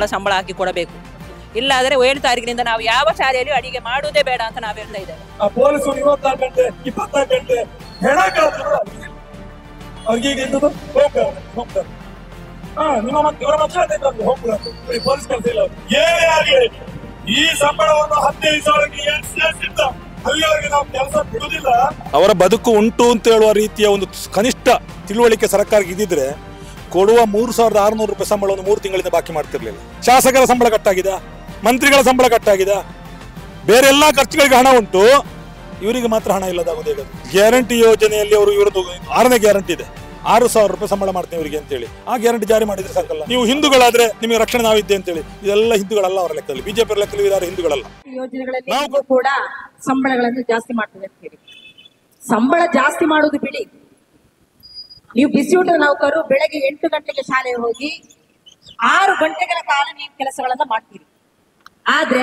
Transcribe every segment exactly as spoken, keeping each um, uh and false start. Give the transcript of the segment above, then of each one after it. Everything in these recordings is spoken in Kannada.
ಸಂಬಳ ಹಾಕಿ ಕೊಡಬೇಕು. ಇಲ್ಲಾದರೆ ಏಳು ತಾರೀಕಿನಿಂದ ನಾವು ಯಾವ ಶಾಲೆಯಲ್ಲಿ ಅಡಿಗೆ ಮಾಡುವುದೇ ಬೇಡ ಅಂತ ನಾವು ಹೇಳ್ತಾ ಇದ್ದೇವೆ. ಪೊಲೀಸರು ಇಪ್ಪತ್ತಾರು ಗಂಟೆ ಇಪ್ಪತ್ತಾರು ಗಂಟೆ ನಿಮ್ಮ ಇವರ ಮಕ್ಕಳು ಪೊಲೀಸ್ ಕೆಲಸ ಇಲ್ಲ. ಏನೇ ಆಗಲಿ ಈ ಸಂಬಳವನ್ನು ಹದಿನೈದು ಸಾವಿರಕ್ಕೆ ಸೇರಿಸಿದ್ದ ಅಲ್ಲಿವರೆಗೆ ನಾವು ಕೆಲಸ ಬಿಡುವುದಿಲ್ಲ. ಅವರ ಬದುಕು ಉಂಟು ಅಂತ ಹೇಳುವ ರೀತಿಯ ಒಂದು ಕನಿಷ್ಠ ತಿಳುವಳಿಕೆ ಸರ್ಕಾರಕ್ಕೆ ಇದ್ದಿದ್ರೆ ಕೊಡುವ ಮೂರು ಸಾವಿರದ ಆರುನೂರು ರೂಪಾಯಿ ಸಂಬಳವನ್ನು ಮೂರು ತಿಂಗಳಿಂದ ಬಾಕಿ ಮಾಡ್ತಿರ್ಲಿಲ್ಲ. ಶಾಸಕರ ಸಂಬಳ ಕಟ್ಟಾಗಿದೆ, ಮಂತ್ರಿಗಳ ಸಂಬಳ ಕಟ್ಟಾಗಿದೆ, ಬೇರೆ ಎಲ್ಲಾ ಖರ್ಚುಗಳಿಗೆ ಹಣ ಉಂಟು, ಇವರಿಗೆ ಮಾತ್ರ ಹಣ ಇಲ್ಲದಾಗೋದು ಹೇಗೆ? ಗ್ಯಾರಂಟಿ ಯೋಜನೆಯಲ್ಲಿ ಅವರು ಇವರದ್ದು ಆರನೇ ಗ್ಯಾರಂಟಿ ಇದೆ, ಆರು ಸಾವಿರ ರೂಪಾಯಿ ಸಂಬಳ ಮಾಡ್ತೇವೆ ಇವರಿಗೆ ಅಂತೇಳಿ. ಆ ಗ್ಯಾರಂಟಿ ಜಾರಿ ಮಾಡಿದ್ರೆ ಸಾಕಲ್ಲ. ನೀವು ಹಿಂದೂಗಳಾದ್ರೆ ನಿಮಗೆ ರಕ್ಷಣೆ ನಾವಿದ್ದೆ ಅಂತೇಳಿ. ಇದೆಲ್ಲ ಹಿಂದೂಗಳಲ್ಲ ಅವರ ಲೆಕ್ಕದಲ್ಲಿ, ಬಿಜೆಪಿ ಲೆಕ್ಕದಲ್ಲಿ ಯಾರು ಹಿಂದೂಗಳಲ್ಲ. ಯೋಜನೆಗಳಲ್ಲಿ ನಾವು ಕೂಡ ಸಂಬಳಗಳನ್ನು ಜಾಸ್ತಿ ಮಾಡ್ತೇವೆ ಅಂತ ಹೇಳಿ. ಸಂಬಳ ಜಾಸ್ತಿ ಮಾಡುವುದು ಬಿಡಿ, ನೀವು ಬಿಸಿಯೂಟ ನೌಕರು ಬೆಳಗ್ಗೆ ಎಂಟು ಗಂಟೆಗೆ ಶಾಲೆಗೆ ಹೋಗಿ ಆರು ಗಂಟೆಗಳ ಕಾಲ ನೀವು ಕೆಲಸಗಳನ್ನ ಮಾಡ್ತೀರಿ. ಆದ್ರೆ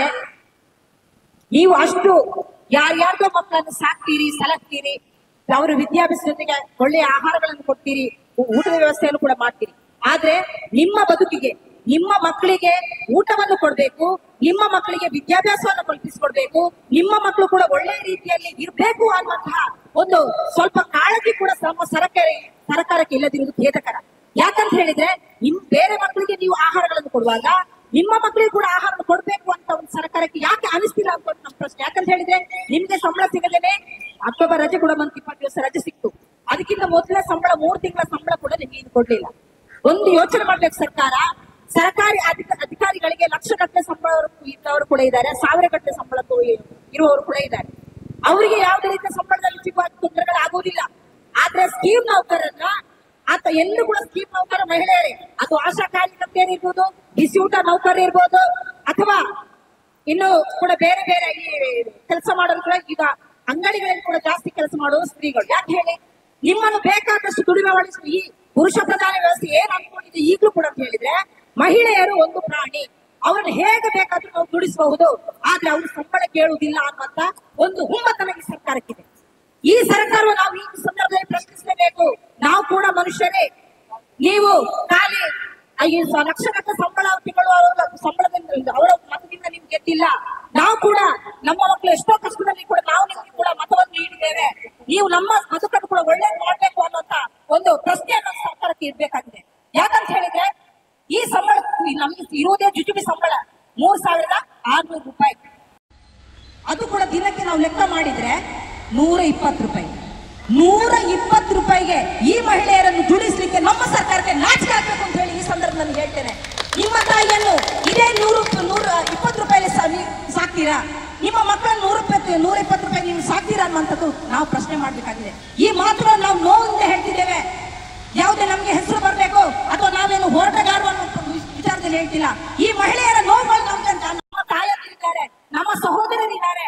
ನೀವು ಅಷ್ಟು ಯಾರ್ಯಾರ್ದೋ ಮಕ್ಕಳನ್ನು ಸಾಕ್ತೀರಿ, ಸಲಕ್ತೀರಿ, ಅವರ ವಿದ್ಯಾಭ್ಯಾಸ ಜೊತೆಗೆ ಒಳ್ಳೆಯ ಆಹಾರಗಳನ್ನು ಕೊಡ್ತೀರಿ, ಊಟದ ವ್ಯವಸ್ಥೆಯನ್ನು ಕೂಡ ಮಾಡ್ತೀರಿ. ಆದ್ರೆ ನಿಮ್ಮ ಬದುಕಿಗೆ, ನಿಮ್ಮ ಮಕ್ಕಳಿಗೆ ಊಟವನ್ನು ಕೊಡ್ಬೇಕು, ನಿಮ್ಮ ಮಕ್ಕಳಿಗೆ ವಿದ್ಯಾಭ್ಯಾಸವನ್ನು ಕಲ್ಪಿಸಿಕೊಡ್ಬೇಕು, ನಿಮ್ಮ ಮಕ್ಕಳು ಕೂಡ ಒಳ್ಳೆಯ ರೀತಿಯಲ್ಲಿ ಇರಬೇಕು ಅನ್ನುವಂತಹ ಒಂದು ಸ್ವಲ್ಪ ಕಾಳಜಿ ಕೂಡ ನಮ್ಮ ಸರ್ಕಾರ ಸರ್ಕಾರಕ್ಕೆ ಇಲ್ಲದಿರುವುದು ಖೇದಕರ. ಯಾಕಂತ ಹೇಳಿದ್ರೆ ನಿಮ್ ಬೇರೆ ಮಕ್ಕಳಿಗೆ ನೀವು ಆಹಾರಗಳನ್ನು ಕೊಡುವಾಗ ನಿಮ್ಮ ಮಕ್ಕಳಿಗೆ ಕೂಡ ಆಹಾರ ಕೊಡ್ಬೇಕು ಅಂತ ಒಂದು ಸರ್ಕಾರಕ್ಕೆ ಯಾಕೆ ಅನಿಸ್ತಿಲ್ಲ ಅಂತ ನಮ್ಮ ಪ್ರಶ್ನೆ. ಯಾಕಂತ ಹೇಳಿದ್ರೆ ನಿಮ್ಗೆ ಸಂಬಳ ಸಿಗದೇನೆ ಅಕ್ಟೋಬರ್ ರಜೆ ಕೂಡ ಬಂದ್ ಇಪ್ಪತ್ತು ದಿವಸ ರಜೆ ಸಿಕ್ತು, ಅದಕ್ಕಿಂತ ಮೊದಲ ಸಂಬಳ ಮೂರು ತಿಂಗಳ ಸಂಬಳ ಕೂಡ ನಿಮ್ಗೆ ಇದು ಕೊಡ್ಲಿಲ್ಲ. ಒಂದು ಯೋಚನೆ ಮಾಡ್ಬೇಕು ಸರ್ಕಾರ. ಸರ್ಕಾರಿ ಅಧಿಕ ಅಧಿಕಾರಿಗಳಿಗೆ ಲಕ್ಷ ಗಟ್ಟಲೆ ಸಂಬಳ ಇದ್ದವರು ಕೂಡ ಇದ್ದಾರೆ, ಸಾವಿರ ಗಟ್ಟಲೆ ಸಂಬಳ ಇರುವವರು ಕೂಡ ಇದ್ದಾರೆ. ಅವರಿಗೆ ಯಾವುದೇ ರೀತಿಯ ಸಂಬಳದಲ್ಲಿ ಸಿಗುವ ತೊಂದರೆಗಳಾಗುವುದಿಲ್ಲ. ಆದ್ರೆ ಸ್ಕೀಮ್ ನೌಕರನ್ನ ಆತ ಎಲ್ಲರೂ ಕೂಡ ಸ್ಕೀಮ್ ನೌಕರ ಮಹಿಳೆಯರೇ, ಅದು ಆಶಾ ಕಾರ್ಯಕರ್ತೆಯರು ಇರ್ಬೋದು, ಬಿಸಿ ಊಟ ನೌಕರ ಇರ್ಬೋದು, ಅಥವಾ ಇನ್ನು ಕೂಡ ಬೇರೆ ಬೇರೆ ಕೆಲಸ ಮಾಡೋರು ಕೂಡ ಈಗ ಅಂಗಡಿಗಳಲ್ಲಿ ಕೂಡ ಜಾಸ್ತಿ ಕೆಲಸ ಮಾಡುವ ಸ್ತ್ರೀಗಳು. ಯಾಕೆ ಹೇಳಿ, ನಿಮ್ಮನ್ನು ಬೇಕಾದಷ್ಟು ದುಡಿಮೆ ಮಾಡಿಸಿ ಈ ಪುರುಷ ಪ್ರಧಾನ ವ್ಯವಸ್ಥೆ ಏನ್ ಅನ್ಕೊಂಡಿದೆ ಈಗಲೂ ಕೂಡ ಅಂತ ಹೇಳಿದ್ರೆ, ಮಹಿಳೆಯರು ಒಂದು ಪ್ರಾಣಿ, ಅವ್ರನ್ನ ಹೇಗೆ ಬೇಕಾದ್ರೂ ನಾವು ದುಡಿಸಬಹುದು, ಆದ್ರೆ ಅವ್ರು ಸಂಬಳ ಕೇಳುವುದಿಲ್ಲ ಅನ್ನುವಂತ ಒಂದು ಹುಮ್ಮತನ ಈ ಸರ್ಕಾರಕ್ಕಿದೆ. ಈ ಸರ್ಕಾರವು ನಾವು ಈ ಸಂದರ್ಭದಲ್ಲಿ ಪ್ರಶ್ನಿಸಲೇಬೇಕು. ನಾವು ಕೂಡ ಮನುಷ್ಯರೇ. ನೀವು ಖಾಲಿ ಐದು ಲಕ್ಷಗಟ್ಟಲೆ ಸಂಬಳ ತಿಂಗಳು ಸಂಬಳದಿಂದ ಅವರ ಮತದಿಂದ ನಿಮ್ಗೆ ಗೆದ್ದಿಲ್ಲ. ನಾವು ಕೂಡ ನಮ್ಮ ಮಕ್ಕಳು ಎಷ್ಟೋ ಕಷ್ಟದಲ್ಲಿ ಕೂಡ ನಾವು ನಿಮ್ಗೆ ಕೂಡ ಮತವನ್ನು ನೀಡಿದ್ದೇವೆ. ನೀವು ನಮ್ಮ ಬದುಕನ್ನು ಕೂಡ ಒಳ್ಳೇದು ಮಾಡ್ಬೇಕು ಅನ್ನುವಂತ ಒಂದು ಪ್ರಶ್ನೆಯನ್ನು ಸರ್ಕಾರಕ್ಕೆ ಇರ್ಬೇಕಾಗಿದೆ. ಯಾಕಂತ ಹೇಳಿದ್ರೆ ಈ ಸಂಬಳ ನಮ್ಗೆ ಇರುವುದೇ ಜುಜುಬಿ ಸಂಬಳ ಮೂರ್ ಸಾವಿರದ ಆರ್ನೂರು ರೂಪಾಯಿ. ಅದು ಕೂಡ ದಿನಕ್ಕೆ ನಾವು ಲೆಕ್ಕ ಮಾಡಿದ್ರೆ ನೂರ ಇಪ್ಪತ್ತು ರೂಪಾಯಿ ನೂರ ಇಪ್ಪತ್ತು ರೂಪಾಯಿಗೆ ಈ ಮಹಿಳೆಯರನ್ನು ದುಡಿಸ್ಲಿಕ್ಕೆ ನಮ್ಮ ಸರ್ಕಾರಕ್ಕೆ ನಾಚಿಕೆ ಆಗ್ಬೇಕು ಅಂತ ಹೇಳಿ ಈ ಸಂದರ್ಭದಲ್ಲಿ ಹೇಳ್ತೇನೆ. ನಿಮ್ಮ ತಾಯಿಯನ್ನು ಇದೇ ನೂರು ನೂರ ಇಪ್ಪತ್ತು ರೂಪಾಯಿ ಸಾಕ್ತೀರಾ? ನಿಮ್ಮ ಮಕ್ಕಳನ್ನು ನೂರ ಇಪ್ಪತ್ತು ನೂರ ಇಪ್ಪತ್ತು ರೂಪಾಯಿ ನೀವು ಸಾಕ್ತೀರಾ ಅನ್ನುವಂಥದ್ದು ನಾವು ಪ್ರಶ್ನೆ ಮಾಡ್ಬೇಕಾಗಿದೆ. ಈ ಮಾತುಗಳನ್ನು ನಾವು ನೋವಿಂದ ಹೇಳ್ತಿದ್ದೇವೆ. ಯಾವುದೇ ನಮ್ಗೆ ಹೆಸರು ಬರಬೇಕು ಅಥವಾ ನಾವೇನು ಹೋರಾಟಗಾರರು ಅನ್ನೋ ವಿಚಾರದಲ್ಲಿ ಹೇಳ್ತಿಲ್ಲ. ಈ ಮಹಿಳೆಯರ ನೋವುಗಳು ನಮ್ಗೆ ನಮ್ಮ ತಾಯಂದಿರಿದ್ದಾರೆ, ನಮ್ಮ ಸಹೋದರರಿದ್ದಾರೆ,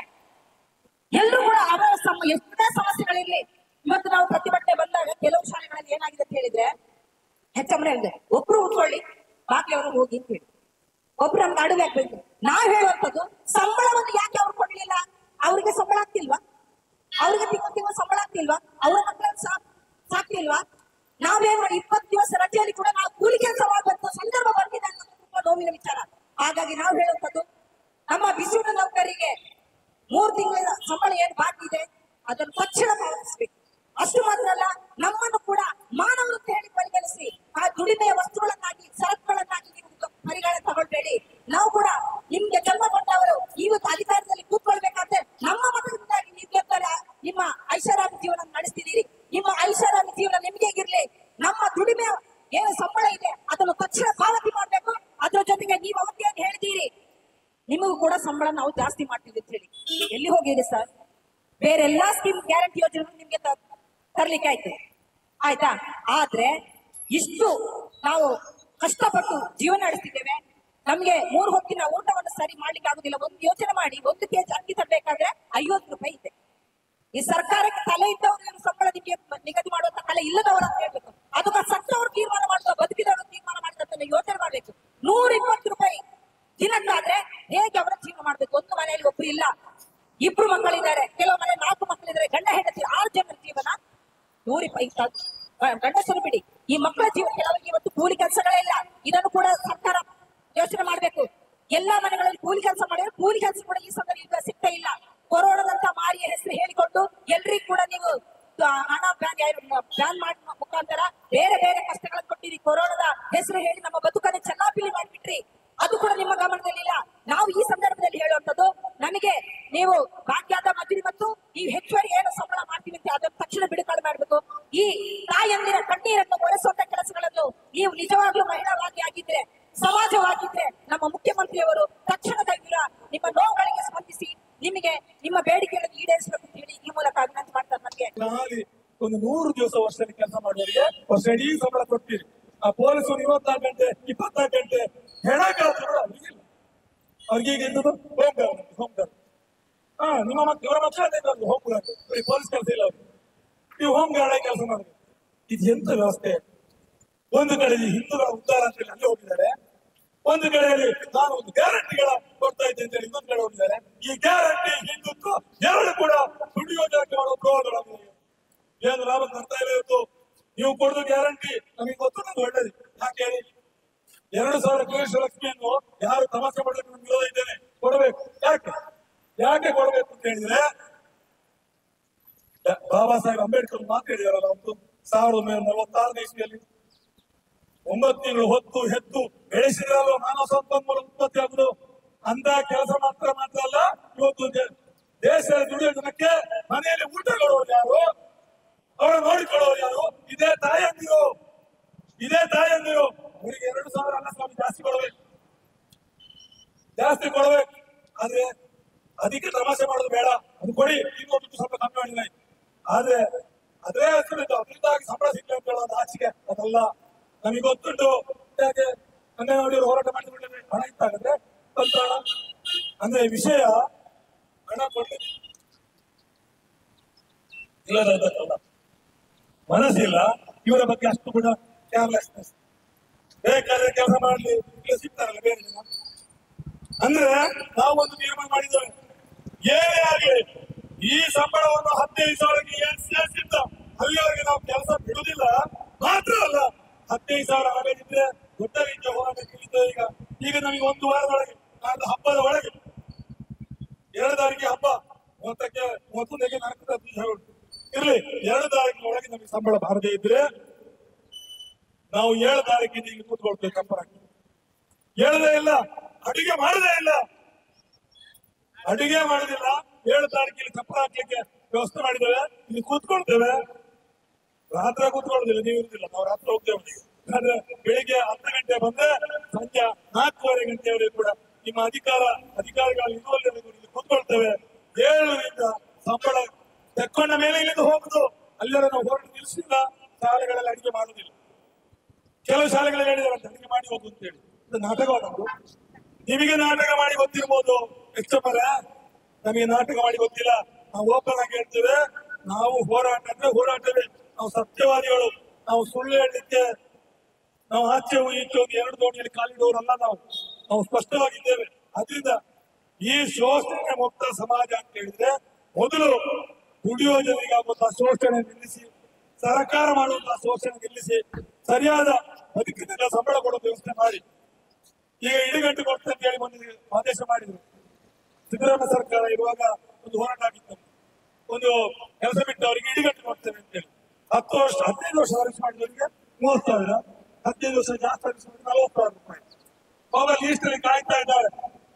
ಎಲ್ಲರೂ ಕೂಡ ಅವರ ಸಮ ಎಷ್ಟೇ ಸಮಸ್ಯೆಗಳಿರ್ಲಿ. ಇವತ್ತು ನಾವು ಪ್ರತಿಭಟನೆ ಬಂದಾಗ ಕೆಲವು ಶಾಲೆಗಳಲ್ಲಿ ಏನಾಗಿದೆ ಅಂತ ಹೇಳಿದ್ರೆ, ಹೆಚ್ಚಮ್ಮನೆ ಹೇಳಿದೆ ಒಬ್ರು ಉಟ್ಕೊಳ್ಳಿ ಬಾಕಿ ಅವರು ಹೋಗಿ ಅಂತ ಹೇಳಿ, ಒಬ್ರು ನಮ್ಗೆ ಅಡುಗೆ ಆಗ್ಬೇಕು. ನಾವ್ ಹೇಳುವಂಥದ್ದು ಸಂಬಳವನ್ನು ಯಾಕೆ ಅವ್ರು ಕೊಡ್ಲಿಲ್ಲ? ಅವ್ರಿಗೆ ಸಂಬಳ ಆಗ್ತಿಲ್ವಾ? ಅವ್ರಿಗೆ ತಿಂಗಳು ತಿಂಗಳು ಸಂಬಳ ಆಗ್ತಿಲ್ವಾ? ಅವರ ಮಕ್ಕಳನ್ನು ಸಾ ಸಾಕ್ತಿಲ್ವಾ? ನಾವೇನ್ ಮಾಡಿ ಇಪ್ಪತ್ತು ದಿವಸ ರಜೆಯಲ್ಲಿ ಕೂಡ ನಾವು ಕೂಲಿ ಕೆಲಸ ಮಾಡುವಂತ ಸಂದರ್ಭ ಬಂದಿದೆ ಅನ್ನೋದು ತುಂಬಾ ನೋವಿನ ವಿಚಾರ. ಹಾಗಾಗಿ ನಾವು ಹೇಳುವಂಥದ್ದು, ನಮ್ಮ ಬಿಸಿಯೂಟ ನೌಕರಿಗೆ ಮೂರು ತಿಂಗಳ ಸಂಬಳ ಏನ್ ಬಾಕಿ ಇದೆ ಅದನ್ನು ತಕ್ಷಣ ಪಾವತಿಸಬೇಕು. ಅಷ್ಟು ಮಾತ್ರ ಅಲ್ಲ, ನಮ್ಮನ್ನು ಕೂಡ ಮಾನವರು ಅಂತ ಹೇಳಿ ಪರಿಗಣಿಸಿ ಆ ದುಡಿಮೆಯ ವಸ್ತುಗಳನ್ನಾಗಿ ಸರಕುಗಳನ್ನಾಗಿ ನೀವು ಪರಿಗಣನೆ ತಗೊಳ್ಬೇಡಿ. ನಾವು ಕೂಡ ನಿಮ್ಗೆ ಜನ್ಮ ಕೊಟ್ಟವರು ಇವತ್ತು ಅಧಿಕಾರದಲ್ಲಿ ಕೂತ್ಕೊಳ್ಬೇಕಾದ್ರೆ ನಮ್ಮ ಮತದಿಂದಾಗಿ ನೀವು ಗೆದ್ದರೆ ನಿಮ್ಮ ಐಷಾರಾಮಿ ಜೀವನ ನಡೆಸ್ತಿದ್ದೀರಿ. ನಿಮ್ಮ ಐಷಾರಾಮಿ ಜೀವನ ನಿಮ್ಗೆ ಇರ್ಲಿ. ನಮ್ಮ ದುಡಿಮೆ ಏನು ಸಂಬಳ ಇದೆ ಅದನ್ನು ತಕ್ಷಣ ಪಾವತಿ ಮಾಡ್ಬೇಕು. ಅದ್ರ ಜೊತೆಗೆ ನೀವು ಅವತ್ತೇನು ಹೇಳಿದ್ದೀರಿ, ನಿಮಗೂ ಕೂಡ ಸಂಬಳ ನಾವು ಜಾಸ್ತಿ ಮಾಡ್ತೀವಿ ಅಂತ ಹೇಳಿ ಎಲ್ಲಿ ಹೋಗಿದೆ ಸರ್? ಬೇರೆ ಎಲ್ಲಾ ಸ್ಕೀಮ್ ಗ್ಯಾರಂಟಿ ಯೋಜನೆ ನಿಮ್ಗೆ ತರ್ಲಿಕ್ಕೆ ಆಯ್ತು ಆಯ್ತಾ? ಆದ್ರೆ ಇಷ್ಟು ನಾವು ಕಷ್ಟಪಟ್ಟು ಜೀವನ ನಡೆಸ್ತಿದ್ದೇವೆ. ನಮ್ಗೆ ಮೂರು ಹೊತ್ತಿನ ಊಟವನ್ನು ಸರಿ ಮಾಡ್ಲಿಕ್ಕೆ ಆಗುದಿಲ್ಲ. ಒಂದು ಯೋಚನೆ ಮಾಡಿ, ಒಂದು ಕೆಜಿ ಅಕ್ಕಿ ತರಬೇಕಾದ್ರೆ ಐವತ್ತು ರೂಪಾಯಿ ಇದೆ. ಈ ಸರ್ಕಾರಕ್ಕೆ ತಲೆ ಇದ್ದವರು ಸಂಬಳ ನಿಗದಿ ಮಾಡುವಂತ ತಲೆ ಇಲ್ಲದವರು ಅಂತ ಹೇಳ್ಬೇಕು. ಅದಕ್ಕೆ ಸತ್ತವರು ತೀರ್ಮಾನ ಮಾಡುವ, ಬದುಕಿದವರು ತೀರ್ಮಾನ ಮಾಡಿದ ಯೋಚನೆ ಮಾಡ್ಬೇಕು. ನೂರ ಇಪ್ಪತ್ತು ರೂಪಾಯಿ ದಿನಕ್ಕಾದ್ರೆ ಹೇಗೆ ಅವರ ಜೀವನ ಮಾಡ್ಬೇಕು? ಒಂದು ಮನೆಯಲ್ಲಿ ಒಬ್ರು ಇಲ್ಲ, ಇಬ್ರು ಮಕ್ಕಳಿದ್ದಾರೆ, ಕೆಲವು ಮನೆ ನಾಲ್ಕು ಮಕ್ಕಳಿದ್ದಾರೆ, ಗಂಡ ಹೆಂಡತಿ ಆರು ಜನರ ಜೀವನ ನೂರ ಇಪ್ಪತ್ತು. ಗಂಡಸರು ಬಿಡಿ, ಈ ಮಕ್ಕಳ ಜೀವನ ಕೆಲವರಿಗೆ ಇವತ್ತು ಕೂಲಿ ಕೆಲಸಗಳೇ ಇಲ್ಲ. ಇದನ್ನು ಕೂಡ ಸರ್ಕಾರ ಯೋಚನೆ ಮಾಡ್ಬೇಕು. ಎಲ್ಲಾ ಮನೆಗಳಲ್ಲಿ ಕೂಲಿ ಕೆಲಸ ಮಾಡಿದ್ರೆ ಕೂಲಿ ಕೆಲಸ ಕೂಡ ಈ ಸಂದರ್ಭ ಈಗ ಸಿಗ್ತಾ ಇಲ್ಲ. ಕೊರೋನಾದಂತ ಮಾರಿಯ ಹೆಸರು ಹೇಳಿಕೊಂಡು ಎಲ್ರಿಗೂ ಕೂಡ ನೀವು ಹಣ ಬ್ಯಾನ್ ಬ್ಯಾನ್ ಮಾಡಿ ಮುಖಾಂತರ ಬೇರೆ ಬೇರೆ ಕಷ್ಟಗಳನ್ನು ಕೊಟ್ಟಿರಿ. ಕೊರೋನಾದ ಹೆಸರು ಹೇಳಿ ನಮ್ಮ ಬದುಕನ್ನು ಚೆಲ್ಲಾಪಿಲ್ಲಿ ಮಾಡಿಬಿಟ್ರಿ. ಅದು ಕೂಡ ನಿಮ್ಮ ಗಮನದಲ್ಲಿಲ್ಲ. ನಾವು ಈ ಸಂದರ್ಭದಲ್ಲಿ ಹೇಳುವಂತದ್ದು, ನಮಗೆ ನೀವು ಭಾಗ್ಯದ ಮದುವೆ ಮತ್ತು ಈ ಹೆಚ್ಚುವರಿ ಏನು ಸಂಬಳ ಮಾಡ್ತೀವಿ ಅಂತ ಅದನ್ನು ತಕ್ಷಣ ಬಿಡುಗಡೆ ಮಾಡಬೇಕು. ಈ ತಾಯಂದಿರ ಕಣ್ಣೀರನ್ನು ಒರೆಸುವಂತ ಕೆಲಸಗಳನ್ನು ನೀವು ನಿಜವಾಗ್ಲೂ ಮಹಿಳಾವಾಗಿ ಆಗಿದ್ರೆ, ಸಮಾಜವಾಗಿದ್ರೆ ನಮ್ಮ ಮುಖ್ಯಮಂತ್ರಿಯವರು ತಕ್ಷಣದ ನಿಮ್ಮ ನೋವುಗಳಿಗೆ ಸ್ಪಂದಿಸಿ ನಿಮಗೆ ನಿಮ್ಮ ಬೇಡಿಕೆಗಳನ್ನು ಈಡೇರಿಸಬೇಕು ಅಂತ ಹೇಳಿ ಈ ಮೂಲಕ ವಿನಂತಿ ಮಾಡ್ತಾರೆ. ನನಗೆ ಒಂದು ನೂರು ದಿವಸ ವರ್ಷದಲ್ಲಿ ಕೆಲಸ ಮಾಡುವವರಿಗೆ ವರ್ಷ ಇಡೀ ಸಂಬಳ ಕೊಡ್ತೀರಿ. ಆ ಪೊಲೀಸರು ಇವತ್ತಾರು ಗಂಟೆ ಇಪ್ಪತ್ತಾರು ಗಂಟೆ ಹೆಣ ಕಾಲಗಳು ಅವ್ರಿಗಿಲ್ಲ. ಅವ್ರಿಗೆ ಈಗ ಇದ್ದದು ಹೋಮ್ ಗಾರ್ಡ್ ಹೋಮ್ ಗಾರ್ಡ್ ಹಾ ನಿಮ್ಮ ಮಕ್ಕಳು ಇವರ ಮಕ್ಕಳು ಹೋಮ್ ಗಾರ್ಡ್ ಪೊಲೀಸ್ ಕೆಲಸ ಇಲ್ಲ ಅವ್ರಿಗೆ. ನೀವು ಹೋಮ್ ಗಾರ್ಡ್ ಆಗಿ ಕೆಲಸ ಮಾಡಬೇಕು. ಇದು ಎಂತ ವ್ಯವಸ್ಥೆ? ಒಂದು ಕಡೆ ಹಿಂದೂಗಳ ಉದ್ಧಾರ ಅಂತ ಹೇಳಿ ಅಲ್ಲಿ ಹೋಗಿದ್ದಾರೆ, ಒಂದು ಕಡೆಯಲ್ಲಿ ನಾನು ಒಂದು ಗ್ಯಾರಂಟಿಗಳ ಕೊಡ್ತಾ ಇದ್ದೆ ಅಂತ ಹೇಳಿ ಇನ್ನೊಂದು ಕಡೆ ಹೋಗಿದ್ದಾರೆ. ಈ ಗ್ಯಾರಂಟಿ ಹಿಂದುತ್ವ ಎರಡು ಕೂಡ ದುಡಿಯೋದಕ್ಕೆ ಮಾಡುವ ದ್ರೋಹಗಳಾಗಿವೆ. ಏನು ಲಾಭ ಬರ್ತಾ ಇಲ್ಲ ಇವತ್ತು ನೀವು ಕೊಡುದು ಗ್ಯಾರಂಟಿ ನಮಗೆ ಗೊತ್ತು, ನಾನು ಒಳ್ಳೇದು. ಯಾಕೆ ಹೇಳಿ, ಎರಡು ಸಾವಿರ ಗೃಹ ಲಕ್ಷ್ಮಿಯನ್ನು ಯಾರು ತಮಾಷೆ ಮಾಡಬೇಕು ನಾನು ವಿರೋಧ ಇದ್ದೇನೆ, ಕೊಡಬೇಕು. ಯಾಕೆ ಯಾಕೆ ಕೊಡಬೇಕು ಅಂತ ಹೇಳಿದ್ರೆ, ಬಾಬಾ ಸಾಹೇಬ್ ಅಂಬೇಡ್ಕರ್ ಮಾತು ಹೇಳಿದಾರಲ್ಲ, ಒಂದು ಸಾವಿರದ ಒಂಬೈನೂರ ನಲವತ್ತಾರನೇ ಇಸ್ವಿಯಲ್ಲಿ ಒಂಬತ್ತು ತಿಂಗಳು ಹೊತ್ತು ಹೆತ್ತು ಬೆಳೆಸಿದ್ರಲ್ಲ ಮಾನವ ಸಂಪನ್ಮೂಲ ಉತ್ಪತ್ತಿ ಆಗುದು. ಅಂತ ಕೆಲಸ ಮಾತ್ರ ಮಾತ್ರ ಅಲ್ಲ, ಇವತ್ತು ದೇಶದ ದುಡಿಯೋ ಜನಕ್ಕೆ ಮನೆಯಲ್ಲಿ ಊಟ ಕೊಡುವವರು ಯಾರು, ಅವಳು ನೋಡಿಕೊಳ್ಳೋರು ಯಾರು? ಇದೇ ತಾಯಂದಿರು, ಇದೇ ತಾಯಂದಿರು. ಅವರಿಗೆ ಎರಡು ಸಾವಿರ ಅನ್ನ ಸ್ವಾಮಿ ಜಾಸ್ತಿ ಕೊಡಬೇಕು, ಜಾಸ್ತಿ ಕೊಡಬೇಕು. ಆದ್ರೆ ಅದಕ್ಕೆ ತಮಾಷೆ ಮಾಡೋದು ಬೇಡ, ಅದು ಕೊಡಿ, ಇನ್ನೊಂದು ಸ್ವಲ್ಪ ಕಮ್ಮಿ ಮಾಡಿದ್ರೆ. ಆದ್ರೆ ಅದೇ ಅದರಿಂದಾಗಿ ಸಂಬಳ ಸಿಗ್ಲಿ ಅಂತ ಹೇಳೋದು ಆಚೆಗೆ ಅದಲ್ಲ. ನಮಗೆ ಗೊತ್ತುಂಟು ಯಾಕೆ ಅಂಗನವಾಡಿಯವರು ಹೋರಾಟ ಮಾಡಿದ್ರೆ ಹಣ ಇತ್ತಾಗತ್ತೆ ಅಂತ. ಅಂದ್ರೆ ವಿಷಯ ಹಣ ಕೊಡ್ಲಿ ಇಲ್ಲದಲ್ಲ, ಮನಸ್ಸಿಲ್ಲ ಇವರ ಬಗ್ಗೆ ಅಷ್ಟು ಕೂಡ ಕೇರ್ಲೆಸ್ನೆಸ್. ಬೇಕಾದ್ರೆ ಕೆಲಸ ಮಾಡ್ಲಿ, ಇಲ್ಲ ಸಿಗ್ತಾರಲ್ಲ ಬೇರೆ ಜನ. ಅಂದ್ರೆ ನಾವೊಂದು ತೀರ್ಮಾನ ಮಾಡಿದ್ದೇವೆ, ಏನೇ ಆಗಲಿ ಈ ಸಂಬಳವನ್ನು ಹದಿನೈದು ಸಾವಿರಕ್ಕೆ ಏನ್ ಸೇರಿಸಿದ್ದ ಅಲ್ಲಿವರೆಗೆ ನಾವು ಕೆಲಸ ಬಿಡುವುದಿಲ್ಲ. ಮಾತ್ರ ಅಲ್ಲ, ಹದಿನೈದು ಸಾವಿರ ಆಗದಿದ್ರೆ ದೊಡ್ಡ ರೀತಿಯ ಹೋರಾಟ ಕೇಳಿದ್ದೇವೆ. ಈಗ ಈಗ ನಮಗೆ ಒಂದು ವಾರದೊಳಗೆ, ನಾಳೆ ಹಬ್ಬದ ಒಳಗೆ, ಎರಡು ತಾರೀಕಿಗೆ ಹಬ್ಬ, ಮೂವತ್ತಕ್ಕೆ ಮೂವತ್ತೊಂದಕ್ಕೆ ನಾಲ್ಕು ಇರ್ಲಿ, ಎರಡು ತಾರೀಕಿನ ಒಳಗೆ ನಮಗೆ ಸಂಬಳ ಬಾರದೇ ಇದ್ರೆ ನಾವು ಏಳು ತಾರೀಕಿಗೆ ಈಗ ಕೂತ್ಕೊಳ್ತೇವೆ ಕಂಪರಾಗಿ. ಹೇಳದೇ ಇಲ್ಲ, ಅಡುಗೆ ಮಾಡದೇ ಇಲ್ಲ, ಅಡುಗೆ ಮಾಡುದಿಲ್ಲ. ಏಳು ತಾರೀಕಿಗೆ ಕಂಪರ ಹಾಕ್ಲಿಕ್ಕೆ ವ್ಯವಸ್ಥೆ ಮಾಡಿದ್ದೇವೆ, ಇಲ್ಲಿ ಕೂತ್ಕೊಳ್ತೇವೆ. ರಾತ್ರಿ ಕೂತ್ಕೊಳ್ಳೋದಿಲ್ಲ, ನೀವು ಇರುದಿಲ್ಲ, ನಾವು ರಾತ್ರಿ ಹೋಗ್ತೇವೆ. ಆದ್ರೆ ಬೆಳಿಗ್ಗೆ ಹತ್ತು ಗಂಟೆ ಬಂದ್ರೆ ಸಂಜೆ ನಾಲ್ಕೂವರೆ ಗಂಟೆವರೆಗೂ ಕೂಡ ನಿಮ್ಮ ಅಧಿಕಾರ ಅಧಿಕಾರಿಗಳು ಇರುವಲ್ಲಿವರೆಗೂ ಇಲ್ಲಿ ಕೂತ್ಕೊಳ್ತೇವೆ. ಏಳರಿಂದ ಸಂಬಳ ತೆಕ್ಕೊಂಡ ಮೇಲೆ ಇಲ್ಲಿಂದ ಹೋಗುದು. ಅಲ್ಲೆಲ್ಲ ನಾವು ಹೊರಟು ನಿಲ್ಲಿಸಿಲ್ಲ. ಶಾಲೆಗಳಲ್ಲಿ ಅಡಿಗೆ ಮಾಡುದಿಲ್ಲ, ಕೆಲವು ಶಾಲೆಗಳಲ್ಲಿ ಹೇಳಿದಾರಂತೆ ಅಡಿಗೆ ಮಾಡಿ ಹೋಗುದು ಅಂತ ಹೇಳಿ. ಇದು ನಾಟಕವಾದದ್ದು. ನಿಮಗೆ ನಾಟಕ ಮಾಡಿ ಗೊತ್ತಿರ್ಬೋದು ಎಷ್ಟಪ್ಪರ, ನಮಗೆ ನಾಟಕ ಮಾಡಿ ಗೊತ್ತಿಲ್ಲ. ನಾವು ಓಪನ್ ಆಗಿ ಹೇಳ್ತೇವೆ, ನಾವು ಹೋರಾಟ ಅಂದ್ರೆ ಹೋರಾಟವೇ. ನಾವು ಸತ್ಯವಾದಿಗಳು, ನಾವು ಸುಳ್ಳು ಹೇಳಲಿಕ್ಕೆ ನಾವು ಆಚೆ ಈಚೆ ಹೋಗಿ ಎರಡು ದೋಣಿಯಲ್ಲಿ ಕಾಲಿಡುವವರಲ್ಲ. ನಾವು ನಾವು ಸ್ಪಷ್ಟವಾಗಿದ್ದೇವೆ. ಅದರಿಂದ ಈ ಶೋಷಣೆ ಮುಕ್ತ ಸಮಾಜ ಅಂತ ಹೇಳಿದ್ರೆ ಮೊದಲು ದುಡಿಯೋ ಜನರಿಗಾಗುವಂತಹ ಶೋಷಣೆ ನಿಲ್ಲಿಸಿ, ಸರ್ಕಾರ ಮಾಡುವಂತಹ ಶೋಷಣೆ ನಿಲ್ಲಿಸಿ, ಸರಿಯಾದ ಬದುಕಿನಿಂದ ಸಂಬಳ ಕೊಡೋ ವ್ಯವಸ್ಥೆ ಮಾಡಿ. ಈಗ ಇಡಿಗಂಟು ಕೊಡ್ತೇವೆ ಅಂತ ಹೇಳಿ ಬಂದಿದೆ, ಆದೇಶ ಮಾಡಿದ್ರು. ಸಿದ್ದರಾಮಯ್ಯ ಸರ್ಕಾರ ಇರುವಾಗ ಒಂದು ಹೋರಾಟ ಆಗಿತ್ತು, ಒಂದು ಕೆಲಸ ಬಿಟ್ಟವರಿಗೆ ಇಡಿಗಂಟು ಕೊಡ್ತೇವೆ ಅಂತ ಹೇಳಿ. ಹತ್ತು ವರ್ಷ ಹದಿನೈದು ವರ್ಷ ಸರ್ವಿಸ್ ಮಾಡಿದವರಿಗೆ ಮೂವತ್ತು ಸಾವಿರ, ಹದಿನೈದು ವರ್ಷ ಜಾಸ್ತಿ ಸರ್ವಿಸ್ ಮಾಡಿದ್ರೆ ನಲವತ್ತು ಸಾವಿರ ರೂಪಾಯಿ. ಅವಾಗ ಲೀಸ್ಟ್ ಅಲ್ಲಿ ಕಾಯ್ತಾ ಇದ್ದಾರೆ.